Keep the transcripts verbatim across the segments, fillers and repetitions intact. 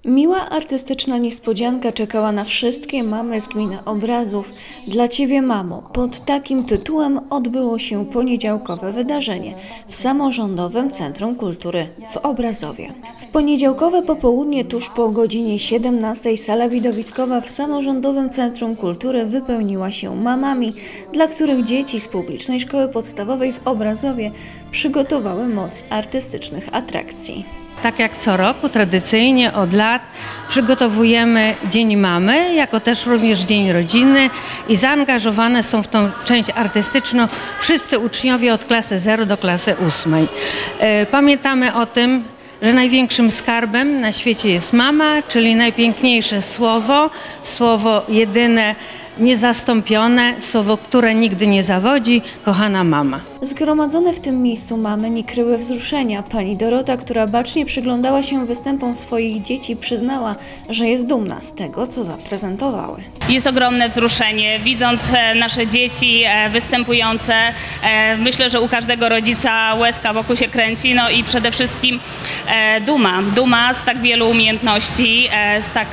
Miła artystyczna niespodzianka czekała na wszystkie mamy z gminy Obrazów. Dla Ciebie, mamo, pod takim tytułem odbyło się poniedziałkowe wydarzenie w Samorządowym Centrum Kultury w Obrazowie. W poniedziałkowe popołudnie tuż po godzinie siedemnastej sala widowiskowa w Samorządowym Centrum Kultury wypełniła się mamami, dla których dzieci z publicznej szkoły podstawowej w Obrazowie przygotowały moc artystycznych atrakcji. Tak jak co roku, tradycyjnie od lat przygotowujemy Dzień Mamy, jako też również Dzień Rodziny i zaangażowane są w tą część artystyczną wszyscy uczniowie od klasy zero do klasy ósmej. Pamiętamy o tym, że największym skarbem na świecie jest mama, czyli najpiękniejsze słowo, słowo jedyne, niezastąpione, słowo, które nigdy nie zawodzi, kochana mama. Zgromadzone w tym miejscu mamy nie kryły wzruszenia. Pani Dorota, która bacznie przyglądała się występom swoich dzieci, przyznała, że jest dumna z tego, co zaprezentowały. Jest ogromne wzruszenie, widząc nasze dzieci występujące. Myślę, że u każdego rodzica łezka wokół się kręci, no i przede wszystkim duma. Duma z tak wielu umiejętności, z tak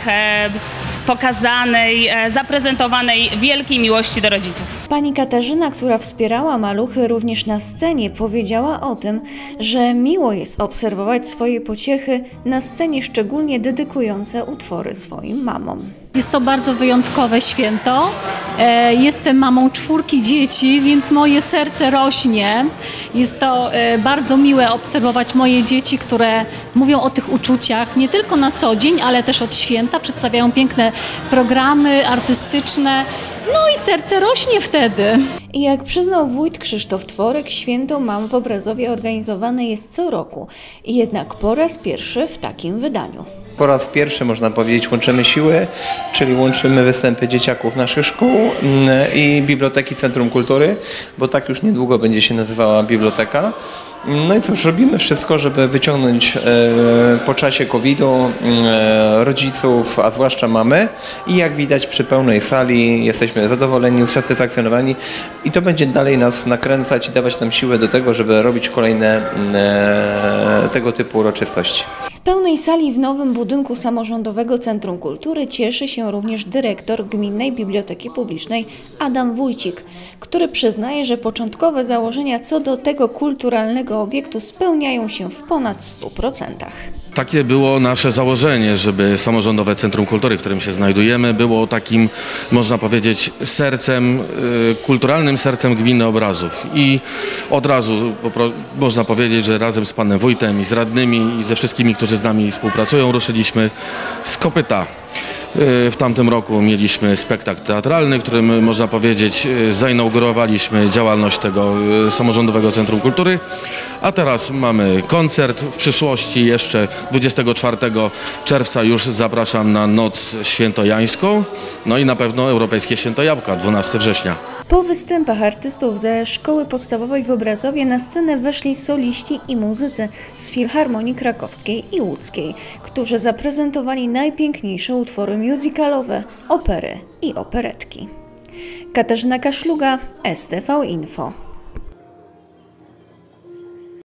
pokazanej, zaprezentowanej wielkiej miłości do rodziców. Pani Katarzyna, która wspierała maluchy również na scenie, powiedziała o tym, że miło jest obserwować swoje pociechy na scenie, szczególnie dedykujące utwory swoim mamom. Jest to bardzo wyjątkowe święto. Jestem mamą czwórki dzieci, więc moje serce rośnie. Jest to bardzo miłe obserwować moje dzieci, które mówią o tych uczuciach nie tylko na co dzień, ale też od święta. Przedstawiają piękne programy artystyczne. No i serce rośnie wtedy. I jak przyznał wójt Krzysztof Tworek, święto mam w Obrazowie organizowane jest co roku. Jednak po raz pierwszy w takim wydaniu. Po raz pierwszy, można powiedzieć, łączymy siły, czyli łączymy występy dzieciaków naszych szkół i Biblioteki Centrum Kultury, bo tak już niedługo będzie się nazywała biblioteka. No i cóż, robimy wszystko, żeby wyciągnąć e, po czasie kowida e, rodziców, a zwłaszcza mamy. I jak widać przy pełnej sali jesteśmy zadowoleni, usatysfakcjonowani i to będzie dalej nas nakręcać i dawać nam siłę do tego, żeby robić kolejne e, tego typu uroczystości. Z pełnej sali w nowym budynku Samorządowego Centrum Kultury cieszy się również dyrektor Gminnej Biblioteki Publicznej Adam Wójcik, który przyznaje, że początkowe założenia co do tego kulturalnego obiektu spełniają się w ponad stu procentach. Takie było nasze założenie, żeby Samorządowe Centrum Kultury, w którym się znajdujemy, było takim, można powiedzieć, sercem, kulturalnym sercem gminy Obrazów. I od razu można powiedzieć, że razem z panem wójtem i z radnymi i ze wszystkimi, którzy z nami współpracują, ruszyliśmy z kopyta. W tamtym roku mieliśmy spektakl teatralny, którym, można powiedzieć, zainaugurowaliśmy działalność tego Samorządowego Centrum Kultury, a teraz mamy koncert. W przyszłości jeszcze dwudziestego czwartego czerwca już zapraszam na Noc Świętojańską, no i na pewno Europejskie Święto Jabłka, dwunastego września. Po występach artystów ze Szkoły Podstawowej w Obrazowie na scenę weszli soliści i muzycy z Filharmonii Krakowskiej i Łódzkiej, którzy zaprezentowali najpiękniejsze utwory musicalowe, opery i operetki. Katarzyna Kaszluga, S T V Info.